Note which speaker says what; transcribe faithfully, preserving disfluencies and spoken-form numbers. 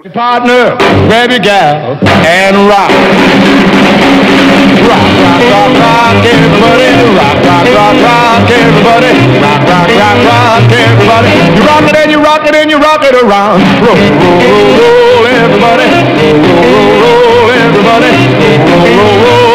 Speaker 1: Partner, grab your gal and rock. Rock, rock, rock, rock, everybody. Rock, rock, rock, rock, everybody. Rock, rock, rock, rock, everybody. You rock it and you rock it and you rock it around. Roll, roll, roll, roll, everybody. Roll, roll, roll, roll, everybody. Roll, roll, roll.